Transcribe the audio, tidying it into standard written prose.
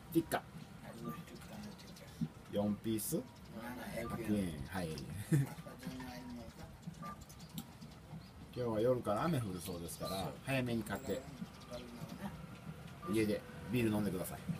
ティッカ4ピース100円。はい。今日は夜から雨降るそうですから早めに買って家でビール飲んでください。